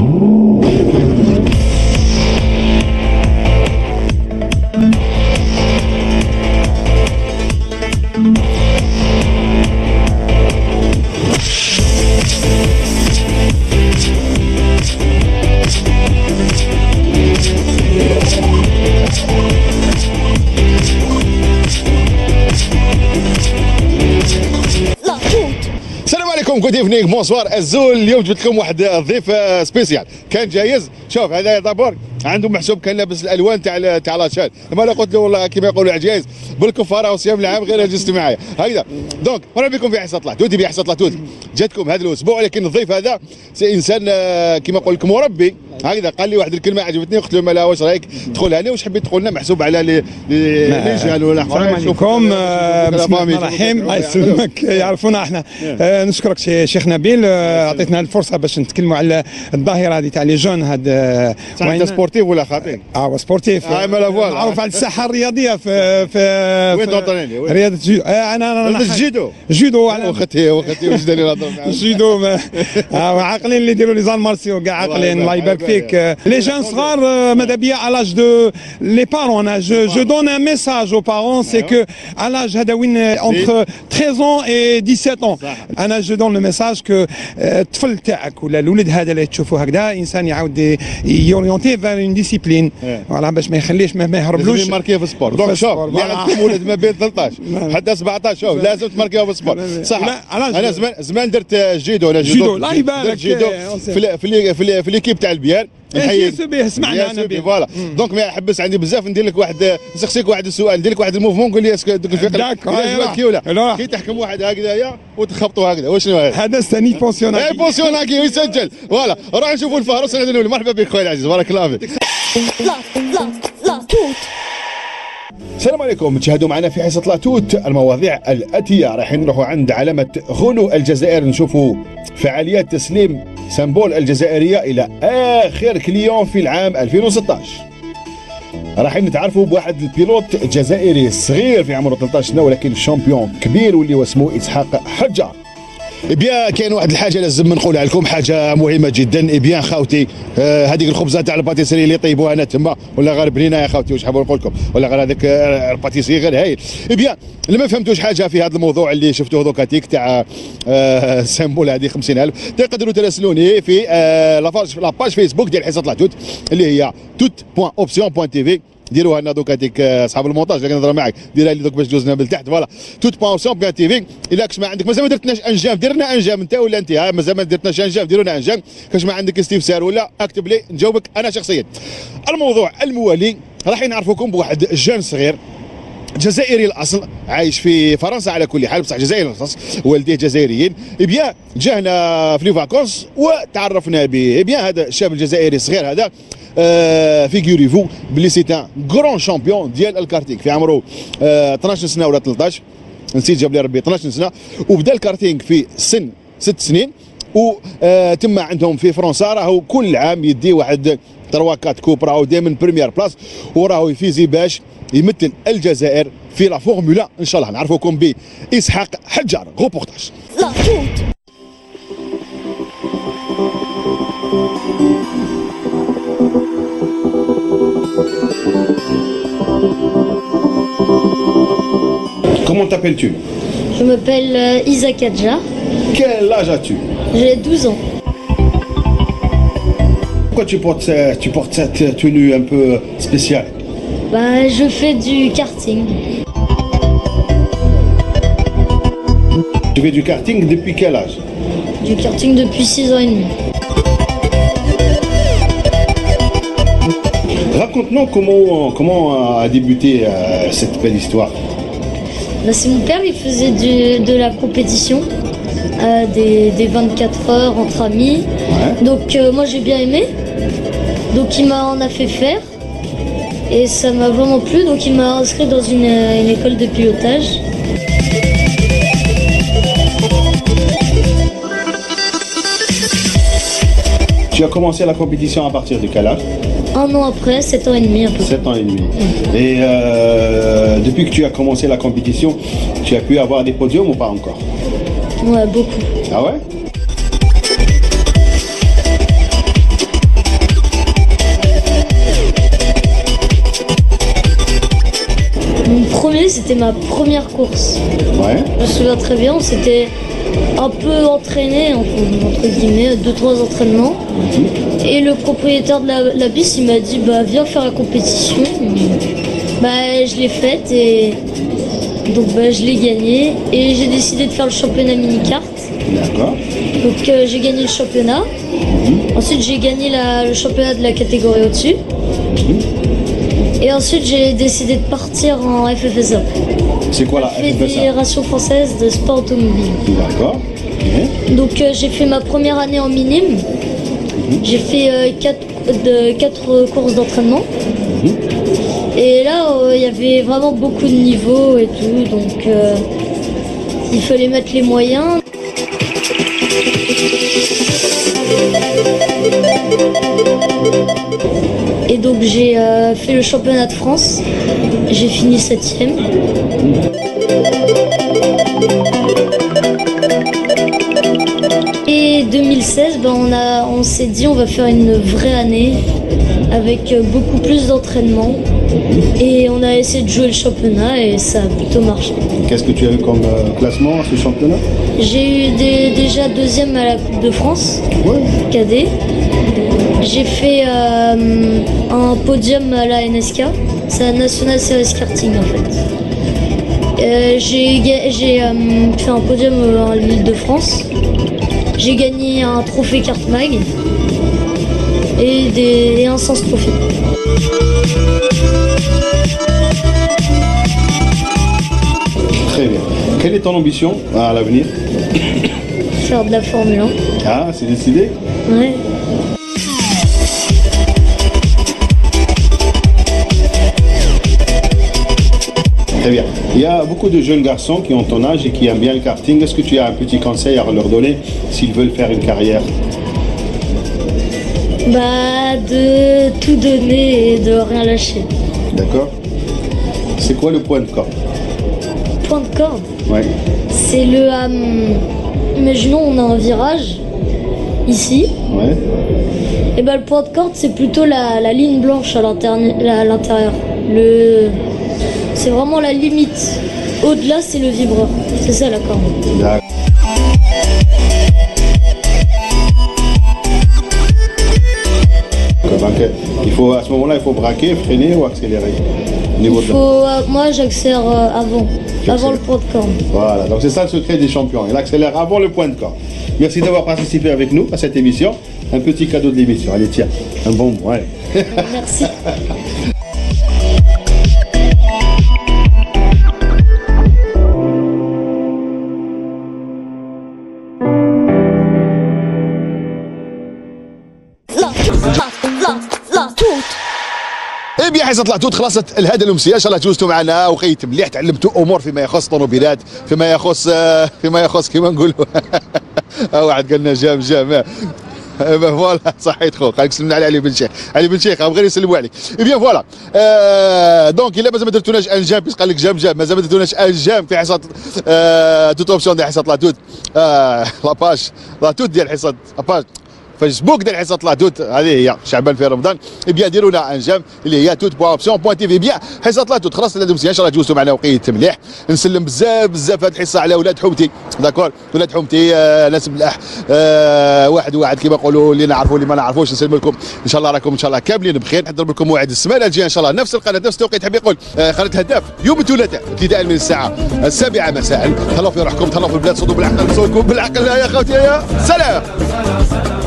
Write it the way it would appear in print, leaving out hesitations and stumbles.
جود ايفنينغ بونسوار الزول. اليوم جبت لكم واحد ضيف سبيسيال كان جايز. شوف هذا دابور عنده محسوب كان لابس الالوان تاع لاشال. لما انا قلت له والله كما يقولوا عجايز بالكفاره وصيام العام غير جلست معايا هكذا. دونك مرحبا بكم في حصه طلعتوتي. في حصه طلعتوتي جاتكم هذا الاسبوع، لكن الضيف هذا انسان كما نقول لكم مربي هكذا. قال لي واحد الكلمه عجبتني، قلت له مالا واش رايك تدخلها لي، واش حبيت تقول لنا محسوب على لي جال ولا السلام عليكم. بسم الله الرحمن الرحيم. الله يسلمك. يعرفونا احنا. نشكرك شيخ نبيل، عطيتنا الفرصه باش نتكلموا على الظاهره هذه تاع لي جون. هذا انت سبورتيف ولا خاطئ؟ سبورتيف. معروف على الساحه الرياضيه في وين تنطريني؟ رياضه انا الجودو. جودو وختي وش دليل نهضر معاك؟ الجودو عاقلين اللي يديروا لي زان مارسيو كاع عاقلين. الله يبارك فيك. لي جون صغار ماذا بيا à l'âge de les parents. je donne un message aux parents, c'est que à l'âge هذا وين entre 13 ans et 17 ans انا je donne le message que الطفل تاعك ولا الولد هذا اللي تشوفه هكذا انسان يعاود يورينتي فير اون ديسيبلين فوالا باش ما يخليش ما يهربلوش. لازم ماركيه في السبور. دونك شوف اللي عندكم ولد ما بين 13 حتى 17 شوف لازم تماركيه في السبور. صح. انا زمان درت جيدو. انا جيدو الله يبارك في ليكيب تاع البيان. سمعنا انا به فوالا. دونك ما حبس عندي بزاف ندير لك واحد نسقسيك واحد السؤال، ندير لك واحد الموفمون قول لي اسكو دوك الفقره كي ولا كي تحكم واحد هكذايا وتخبطوا هكذا واش هذا ستاني بونسيوناكي. اي بونسيوناكي يسجل. فوالا روح نشوفوا الفهرس. مرحبا بك خويا العزيز بارك الله فيك. السلام عليكم. تشاهدوا معنا في حصة لاطوت. المواضيع الآتية راح نروحوا عند علامة غونو الجزائر نشوفوا فعاليات تسليم سمبول الجزائرية إلى آخر كليون في العام 2016. راح نتعرفوا بواحد البيلوت جزائري صغير في عمره 13 سنة ولكن شامبيون كبير واللي واسمه إسحاق حجار. بيان كاين واحد الحاجه لازم نقولها لكم، حاجه مهمه جدا. بيان خاوتي هذيك الخبزه تاع الباتيسري اللي طيبوها هنا تما ولا غير بنينه يا خاوتي واش حاب نقول لكم، ولا غير هذاك الباتيسري غير هايل. بيان اللي ما فهمتوش حاجه في هذا الموضوع اللي شفتوه دوكا تيك تاع سامبول هذه 50,000 تقدروا تراسلوني في لاباج فيسبوك ديال حصه لاطوت اللي هي tout.option.tv. ديروها لنا دوكا ديك اصحاب المونتاج اللي نهضر معاك ديرها لي دوك باش دوزنا بالتحت. فوالا tout.option.tv. الا كش ما عندك مازال ما درتناش انجام دير لنا انجام انت ولا انت مازال ما درتناش انجام ديروا لنا انجام. كش ما عندك استفسار ولا اكتب لي نجاوبك انا شخصيا. الموضوع الموالي راح نعرفوكم بواحد جان صغير جزائري الاصل عايش في فرنسا على كل حال بصح جزائري الاصل والديه جزائريين. بيان جانا في لي فاكونس وتعرفنا به. بيان هذا الشاب الجزائري الصغير هذا فيغوريفو بلي سي ان غران شامبيون ديال الكارتينغ في عمره 12 سنه ولا 13 نسيت جاب لي ربي 12 سنه. وبدا الكارتينغ في سن 6 سنين وتم عندهم في فرنسا راهو كل عام يدي واحد 3-4 كوب راهو دائما بريمير بلاس وراهو يفيزي باش يمثل الجزائر في لا فورمولا. ان شاء الله نعرفوكم باسحاق حجار. غوبورتاج. Comment t'appelles-tu? Je m'appelle Isaac Adja. Quel âge as-tu? J'ai 12 ans. Pourquoi tu portes cette tenue un peu spéciale? Bah, je fais du karting. Tu fais du karting depuis quel âge? Du karting depuis 6 ans et demi. Raconte-nous comment a débuté cette belle histoire. Bah, c'est mon père, il faisait de la compétition, des 24 heures entre amis. Ouais. Donc moi j'ai bien aimé. Donc il m'en a fait faire. Et ça m'a vraiment plu, donc il m'a inscrit dans une école de pilotage. Tu as commencé la compétition à partir de quel âge? Un an après, 7 ans et demi un peu. 7 ans et demi. Et depuis que tu as commencé la compétition, tu as pu avoir des podiums ou pas encore? Ouais, beaucoup. Ah ouais? c'était ma première course. Ouais. Je me souviens très bien, on s'était un peu entraîné, entre guillemets, 2-3 entraînements. Et le propriétaire de la piste, il m'a dit, bah viens faire la compétition. Bah je l'ai faite et donc bah, je l'ai gagnée. Et j'ai décidé de faire le championnat mini-kart. D'accord. Donc j'ai gagné le championnat. Ensuite j'ai gagné le championnat de la catégorie au-dessus. Et ensuite j'ai décidé de partir en FFSA. C'est quoi la FFSA? Fédération française de sport automobile. D'accord. Donc j'ai fait ma première année en minime. J'ai fait 4 courses d'entraînement. Et là il y avait vraiment beaucoup de niveaux et tout. Donc il fallait mettre les moyens. Et donc j'ai fait le championnat de France, j'ai fini 7e. Et 2016, on s'est dit on va faire une vraie année avec beaucoup plus d'entraînement. Et on a essayé de jouer le championnat et ça a plutôt marché. Qu'est-ce que tu as eu comme classement à ce championnat? J'ai eu déjà 2e à la Coupe de France, cadet. J'ai fait un podium à la NSK, c'est la National Series Karting en fait. J'ai fait un podium en Île-de-France. J'ai gagné un trophée Kart Mag et un Sens Trophy. Très bien. Quelle est ton ambition à l'avenir? Faire de la Formule 1. Ah, c'est décidé? Ouais. Très bien. Il y a beaucoup de jeunes garçons qui ont ton âge et qui aiment bien le karting. Est-ce que tu as un petit conseil à leur donner s'ils veulent faire une carrière? Bah, de tout donner et de rien lâcher. D'accord. C'est quoi le point de corde? Point de corde, Ouais. c'est le... imaginons on a un virage, ici. Ouais. Et bah le point de corde c'est plutôt la ligne blanche à l'intérieur. C'est vraiment la limite. Au-delà c'est le vibreur. C'est ça la corde. D'accord. Donc, à ce moment-là, il faut braquer, freiner ou accélérer au niveau moi j'accélère avant le point de corde. Voilà, donc c'est ça le secret des champions. Il accélère avant le point de corde. Merci d'avoir participé avec nous à cette émission. Un petit cadeau de l'émission. Allez, tiens, un bonbon. Ouais. Merci. ايه بيا حيصة طلعتوا خلصت الهدى الامسيه ان شاء الله جوزتوا معنا وخيت مليح تعلمتوا امور فيما يخص طوموبيلات فيما يخص كيما نقولوا واحد قالنا جام فوالا صحيت خوك قالك سلمنا على علي بن شيخ بغير يسلموا عليك اي بيان فوالا دونك الا مازال ما درتوناش الجام بيس قال لك جام مازال ما درتوناش الجام في حصه توت اوبسيون ديال حصه لاتوت لاباج لاتوت ديال حصه لاباج فيسبوك ديال حصه لاتوت هذه هي شعبان في رمضان بيان ديروا لنا انجام اللي هي توت اوبسيون تي في بيان حصه لاتوت خلاص هذا مزيان ان شاء الله جوزتوا معنا وقيت مليح نسلم بزاف هذه الحصه على ولاد حومتي داكور ولاد حومتي ناس ملاح واحد كيما نقولوا اللي نعرفوا اللي ما نعرفوش نسلم لكم ان شاء الله راكم ان شاء الله كاملين بخير نضرب لكم موعد السمانه الجايه ان شاء الله نفس القناه نفس التوقيت حاب يقول قناه هداف يوم الثلاثاء ابتداء من الساعه 7 مساء تهلاو في روحكم تهلاو في البلاد صدوا بالعقل صوتكم بالعقل يا خوتي يا سلام